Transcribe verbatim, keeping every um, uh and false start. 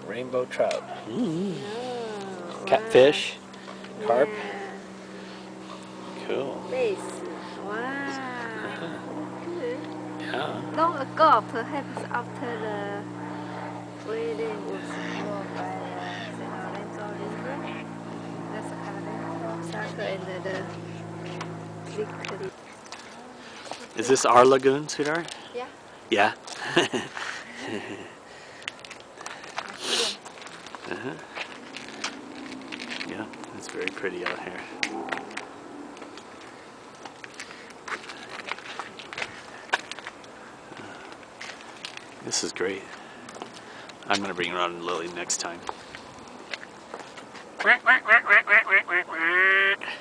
rainbow trout. Mm. Oh, Catfish, wow. carp. Yeah. Cool. Bass. Wow. Uh-huh. Good. Yeah. Long ago, perhaps after the breeding was followed by the Saint Valenta River. That's the Valenta Sucker and the big creek. Is this our lagoon, sweetheart? Yeah. Yeah. Uh Uh-huh. Yeah, it's very pretty out here. This is great. I'm gonna bring around Lily next time.